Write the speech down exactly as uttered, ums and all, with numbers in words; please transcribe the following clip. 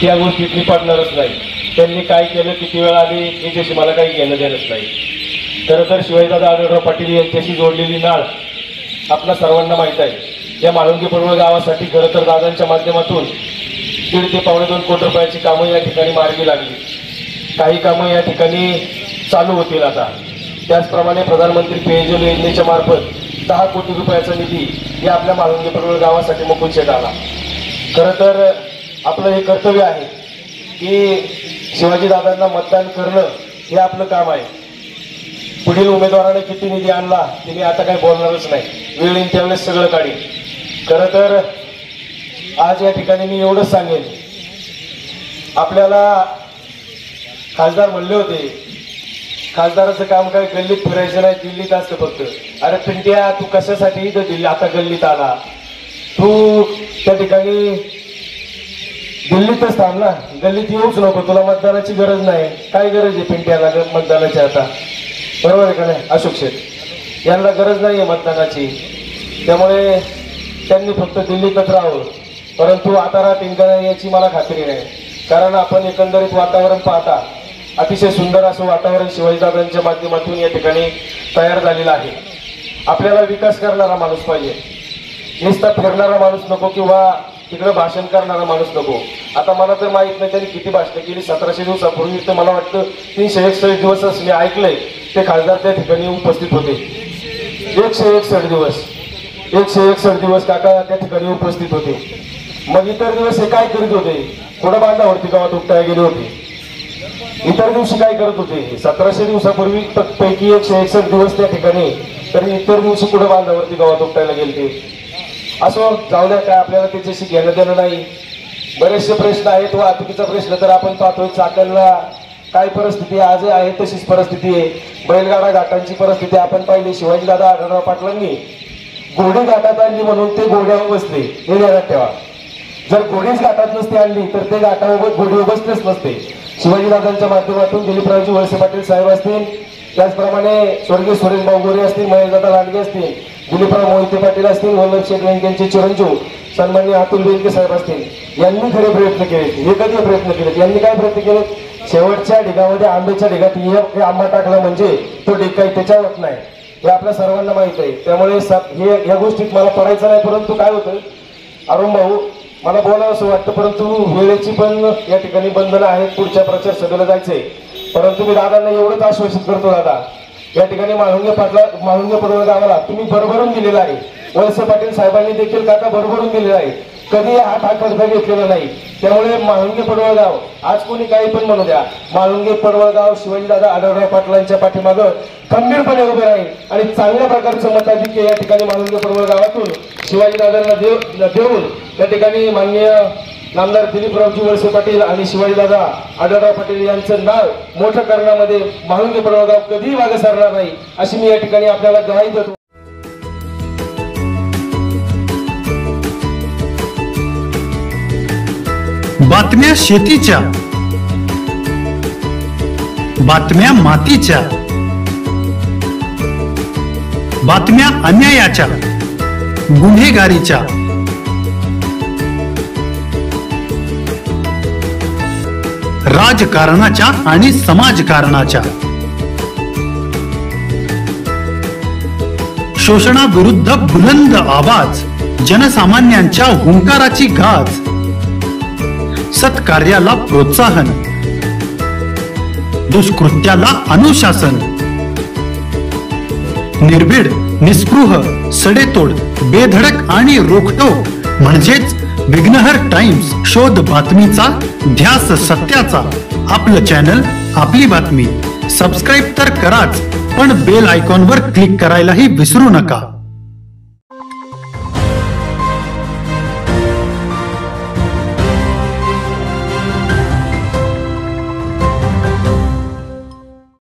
त्या गोष्टीत मी पडणारच नाही. त्यांनी काय केलं, किती वेळ आले याच्याशी मला काही घेणं देणंच नाही. खरं तर शिवाजीदादा आढळराव पाटील यांच्याशी जोडलेली नाळ आपल्या सर्वांना माहीत आहे. या म्हाळुंगे पडवळ गावासाठी खरं तर दादांच्या माध्यमातून दीड ते पावणे दोन कोटी रुपयाची कामं या ठिकाणी मार्गी लागली. काही कामं या ठिकाणी चालू होतील आता. त्याचप्रमाणे प्रधानमंत्री पेयजल योजनेच्या मार्फत दहा कोटी रुपयाचा निधी या आपल्या म्हाळुंगे पडवळ गावासाठी मुकुल शेठ आला. खरं तर आपलं हे कर्तव्य आहे की शिवाजीदादांना मतदान करणं हे आपलं काम आहे. पुढील उमेदवाराने किती निधी आणला ते मी आता काही बोलणारच नाही. वेळ येईल त्यावेळेस सगळं काढीन. खरं तर आज या ठिकाणी मी एवढंच सांगेन, आपल्याला खासदार म्हणले होते खासदाराचं काम काय गल्लीत फिरायचं नाही, दिल्लीत असतं फक्त. अरे पिंट्या, तू कशासाठी इथं दिल्ली आता गल्लीत आला? तू त्या ठिकाणी दिल्लीतच थांब ना, गल्लीत येऊच नको. तुला मतदानाची गरज नाही. काय गरज आहे पिंट्याला मतदानाची आता? बरोबर आहे का नाही अशोक शेठ? यांना गरज नाही आहे मतदानाची. त्यामुळे त्यांनी फक्त दिल्लीतच राहावं. परंतु आता राहतील का नाही याची मला खात्री नाही. कारण आपण एकंदरीत वातावरण पाहता अतिशय सुंदर असं वातावरण शिवाजीदादांच्या माध्यमातून या ठिकाणी तयार झालेलं आहे. आपल्याला विकास करणारा माणूस पाहिजे, नुसता फिरणारा माणूस नको किंवा तिकडे भाषण करणारा माणूस नको. आता मला तर माहित नाही त्यांनी किती भाषणं केली. सतराशे दिवसापूर्वी तर मला वाटतं तीनशे एकसष्ट दिवसच मी ऐकलंय ते खासदार त्या ठिकाणी उपस्थित होते. एकशे एकसष्ट दिवस एकशे एकसष्ट दिवस काका त्या ठिकाणी उपस्थित होते. मग इतर दिवस हे काय करीत होते? थोडं बांधावरती गावात उपटायला गेले होते. इतर दिवशी काय करत होते? सतराशे दिवसापूर्वी पैकी एकशे एकसष्ट दिवस त्या ठिकाणी, तर इतर दिवशी कुठं बांधावरती गावात उपटायला गेले. असो, जाऊ द्या, काय आपल्याला त्याच्याशी घेणं देणं नाही. बरेचसे प्रश्न आहेत. वाहतुकीचा प्रश्न तर आपण पाहतोय. चाकणला काय परिस्थिती आज आहे तशीच परिस्थिती आहे. बैलगाडा घाटांची परिस्थिती आपण पाहिली. शिवाजीदादा आढळराव पाटलांनी घोडी घाटात आणली म्हणून ते घोड्यावर बसले, हे ध्यानात ठेवा. जर घोडीच घाटात नसते आणली तर ते घाटावर घोडीवर बसलेच नसते. शिवाजीदादांच्या माध्यमातून दिलीपरावजी वळसे पाटील साहेब असतील, त्याचप्रमाणे स्वर्गीय सुरेश भाऊ गोरे असतील, महेशदादा लांडगे असतील, दिलीपराव मोहिते पाटील असतील, वल्लभ शेठ व्यंकयांचे चिरंजीव सन्माननीय अतुल बेनके साहेब असतील, यांनी खरे प्रयत्न केले. हे कधी प्रयत्न केले? यांनी काय प्रयत्न केले? शेवटच्या ढिगामध्ये आंब्याच्या ढिगात एक आंबा टाकला म्हणजे तो ढिग काही त्याच्यावर नाही, हे आपल्या सर्वांना माहित आहे. त्यामुळे हे या गोष्टीत मला पडायचं नाही. परंतु काय होतं अरुण भाऊ, मला बोलावं असं वाटतं, परंतु वेळेची पण या ठिकाणी बंधनं आहेत. पुढच्या प्रचार सभेला जायचंय. परंतु मी दादांना एवढंच आश्वासित करतो, दादा या ठिकाणी म्हाळुंगे पाटला म्हाळुंगे पडवळ गावाला तुम्ही भरभरून दिलेला आहे. वळसे पाटील साहेबांनी देखील काका भरभरून दिलेला आहे. कधी हात हा खर्च घेतलेला नाही. त्यामुळे म्हाळुंगे पडवळ गाव आज कोणी काही पण म्हणू द्या, म्हाळुंगे पडवळ गाव शिवाजीदादा आढळराव पाटलांच्या पाठीमागं खंबीरपणे उभे राहील आणि चांगल्या प्रकारचं मताधिक्य या ठिकाणी म्हाळुंगे पडवळ गावातून शिवाजीदादांना देव देऊन त्या ठिकाणी माननीय नामदार दिलीपरावजी वळसे पाटील आणि शिवाजीदादा आढळराव पाटील यांचं नाव मोठं करण्यामध्ये म्हाळुंगे पडवळ गाव कधीही मागे सरणार नाही, अशी मी या ठिकाणी आपल्याला ग्वाही देतो. बातम्या शेतीच्या, बातम्या मातीच्या, बातम्या अन्यायाच्या, गुन्हेगारीच्या, राजकारणाच्या आणि समाजकारणाच्या, शोषणाविरुद्ध बुलंद आवाज, जनसामान्यांच्या हुंकाराची गाज, सत्कार्याला प्रोत्साहन, दुष्कृत्याला अनुशासन, निर्भीड, निस्पृह, सडेतोड, बेधडक आणि रोखटोक म्हणजेच विघ्नहर टाइम्स. शोध बातमीचा, ध्यास सत्याचा. आपलं चॅनल, आपली बातमी. सबस्क्राईब तर कराच, पण बेल आयकॉनवर क्लिक करायलाही विसरू नका.